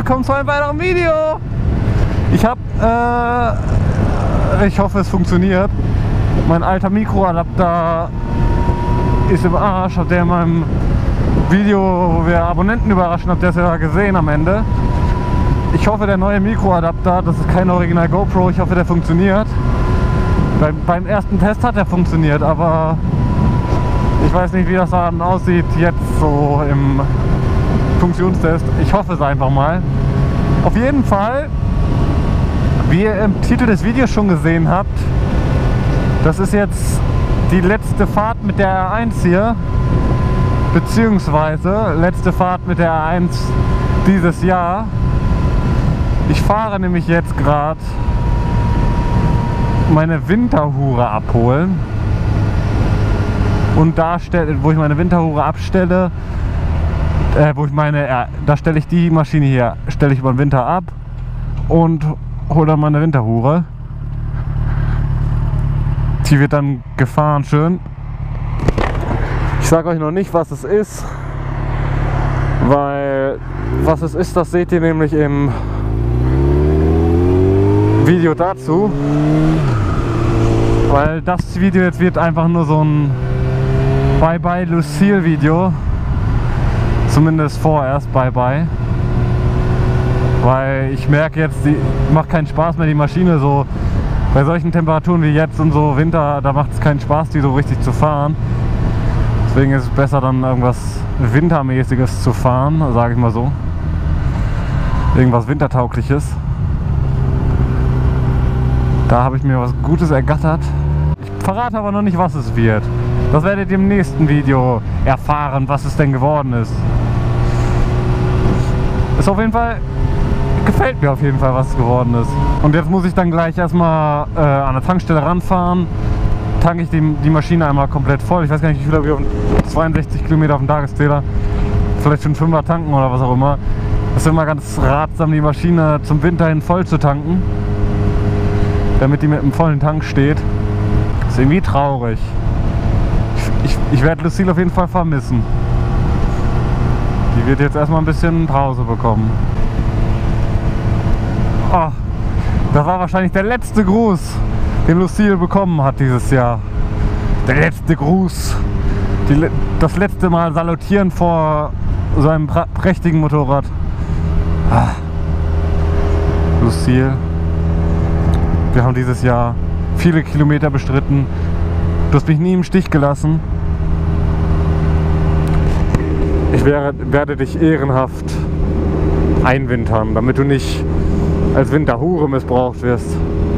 willkommen zu einem weiteren Video. Ich hoffe, es funktioniert. Mein alter Mikroadapter ist im Arsch. Habt ihr in meinem Video, wo wir Abonnenten überraschen, habt ihr das ja gesehen am Ende. Ich hoffe, der neue Mikroadapter, das ist kein Original GoPro, ich hoffe, der funktioniert. Beim ersten Test hat er funktioniert, aber ich weiß nicht, wie das dann aussieht jetzt so im Funktionstest. Ich hoffe es einfach mal. Auf jeden Fall, wie ihr im Titel des Videos schon gesehen habt, das ist jetzt die letzte Fahrt mit der R1 hier, beziehungsweise letzte Fahrt mit der R1 dieses Jahr. Ich fahre nämlich jetzt gerade meine Winterhure abholen und da wo ich meine Winterhure abstelle, da stelle ich die Maschine hier, stelle ich über den Winter ab und hole dann meine Winterhure. Die wird dann gefahren schön. Ich sage euch noch nicht, was es ist, weil was es ist, das seht ihr nämlich im Video dazu, weil das Video jetzt wird einfach nur so ein Bye-bye Lucille Video, zumindest vorerst Bye-bye, weil ich merke jetzt, die macht keinen Spaß mehr, die Maschine so bei solchen Temperaturen wie jetzt und so Winter, da macht es keinen Spaß, die so richtig zu fahren. Deswegen ist es besser, dann irgendwas Wintermäßiges zu fahren, sage ich mal so, irgendwas Wintertaugliches. Da habe ich mir was Gutes ergattert. Ich verrate aber noch nicht, was es wird. Das werdet ihr im nächsten Video erfahren, was es denn geworden ist. Ist auf jeden Fall, gefällt mir auf jeden Fall, was es geworden ist. Und jetzt muss ich dann gleich erstmal an der Tankstelle ranfahren. Tanke ich die Maschine einmal komplett voll. Ich weiß gar nicht, wie viel wir auf 62 Kilometer auf dem Tageszähler. Vielleicht schon 5er tanken oder was auch immer. Das ist immer ganz ratsam, die Maschine zum Winter hin voll zu tanken, damit die mit einem vollen Tank steht. Das ist irgendwie traurig. Ich werde Lucille auf jeden Fall vermissen. Die wird jetzt erstmal ein bisschen Pause bekommen. Oh, das war wahrscheinlich der letzte Gruß, den Lucille bekommen hat dieses Jahr. Der letzte Gruß. Das letzte Mal salutieren vor so einem prächtigen Motorrad. Ah. Lucille. Wir haben dieses Jahr viele Kilometer bestritten. Du hast mich nie im Stich gelassen. Ich werde dich ehrenhaft einwintern, damit du nicht als Winterhure missbraucht wirst.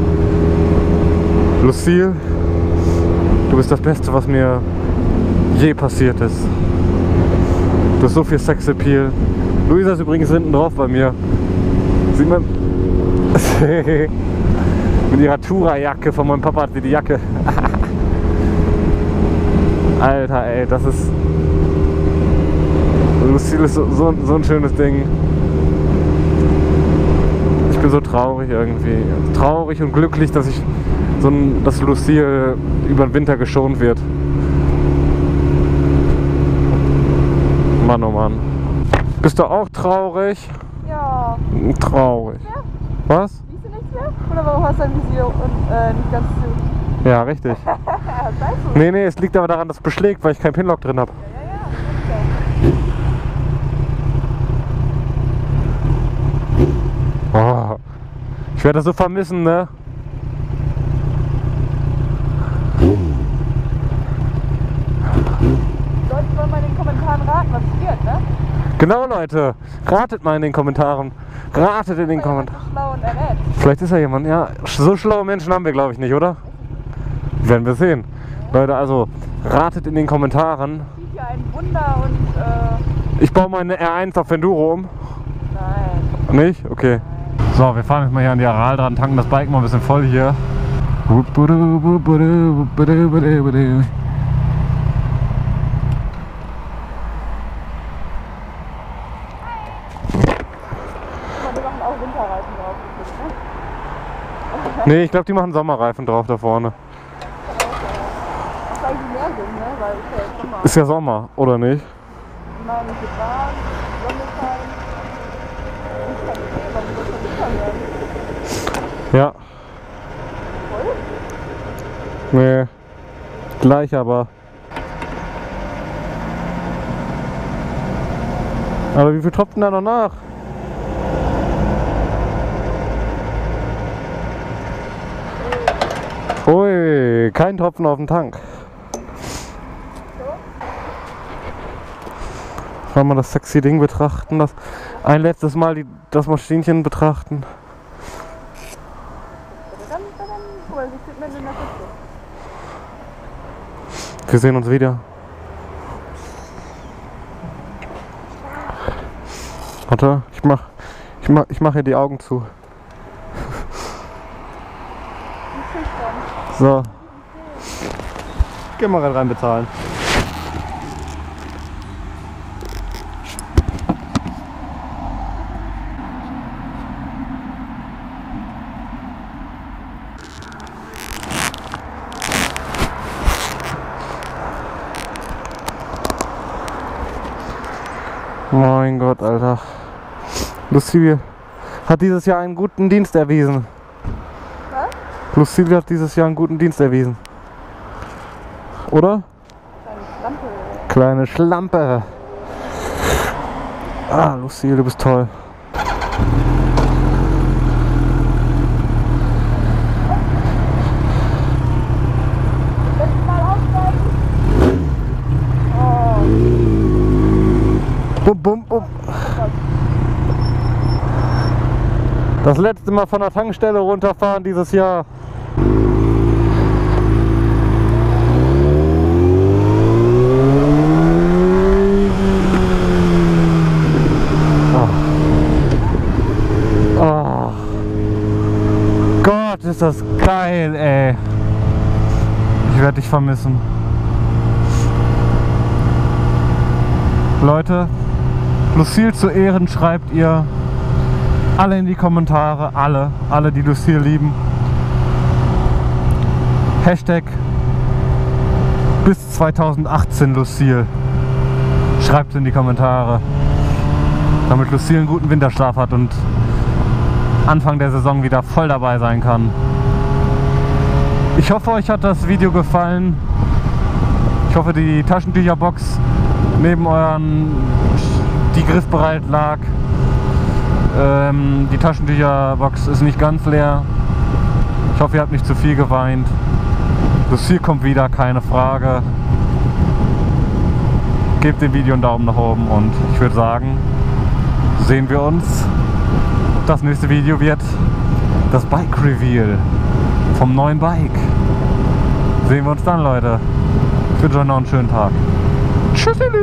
Lucille, du bist das Beste, was mir je passiert ist. Du hast so viel Sexappeal. Luisa ist übrigens hinten drauf bei mir. Sieht man? Mit ihrer Tura-Jacke, von meinem Papa hat sie die Jacke. Alter, ey, das ist... Lucille ist so ein schönes Ding. Ich bin so traurig irgendwie. Traurig und glücklich, dass dass Lucille über den Winter geschont wird. Mann, oh Mann. Bist du auch traurig? Ja. Traurig. Ja? Was? Siehst du nichts mehr? Oder warum hast du dein Visier und nicht ganz zu? Ja, richtig. Nee, es liegt aber daran, dass es beschlägt, weil ich kein Pinlock drin habe. Oh, ich werde das so vermissen, ne? Leute sollen mal in den Kommentaren raten, was es wird, ne? Genau, Leute. Ratet mal in den Kommentaren. Ratet in den Kommentaren. Schlau und errät. Vielleicht ist ja jemand. Ja, so schlaue Menschen haben wir, glaube ich, nicht, oder? Werden wir sehen. Leute, also ratet in den Kommentaren. Sieht ja ein Wunder und Ich baue meine R1 auf Enduro um. Nein. Nicht? Okay. So, wir fahren jetzt mal hier an die Aral dran, tanken das Bike mal ein bisschen voll hier. Nee, ich glaube, die machen Sommerreifen drauf da vorne. Das eigentlich mehr Sinn, ne? Weil es ja jetzt Sommer. Ist ja Sommer, oder nicht? Nein, es wird warm, Sonne scheint. Ja. Nee. Gleich aber. Aber wie viel tropft denn da noch nach? Ui, kein Tropfen auf dem Tank. Wollen wir das sexy Ding betrachten? Ein letztes Mal das Maschinchen betrachten. Guck mal, sie steht mitten in der Küche. Wir sehen uns wieder. Warte, ich mach hier die Augen zu. So. Geh mal rein bezahlen. Mein Gott, Alter. Lucille hat dieses Jahr einen guten Dienst erwiesen. Was? Lucille hat dieses Jahr einen guten Dienst erwiesen. Oder? Kleine Schlampe. Kleine Schlampe. Ah, Lucille, du bist toll. Letztes Mal aussteigen. Oh. Bum, bum, bum. Das letzte Mal von der Tankstelle runterfahren dieses Jahr. Oh. Gott, ist das geil, ey. Ich werde dich vermissen. Leute, Lucille zu Ehren schreibt ihr alle in die Kommentare, alle die Lucille lieben. Hashtag bis 2018 Lucille. Schreibt in die Kommentare, damit Lucille einen guten Winterschlaf hat und Anfang der Saison wieder voll dabei sein kann. Ich hoffe, euch hat das Video gefallen. Ich hoffe, die Taschentücherbox neben die griffbereit lag. Die Taschentücherbox ist nicht ganz leer. Ich hoffe, ihr habt nicht zu viel geweint. Lucille kommt wieder, keine Frage. Gebt dem Video einen Daumen nach oben und ich würde sagen, sehen wir uns. Das nächste Video wird das Bike Reveal vom neuen Bike. Sehen wir uns dann, Leute. Ich wünsche euch noch einen schönen Tag. Tschüssi!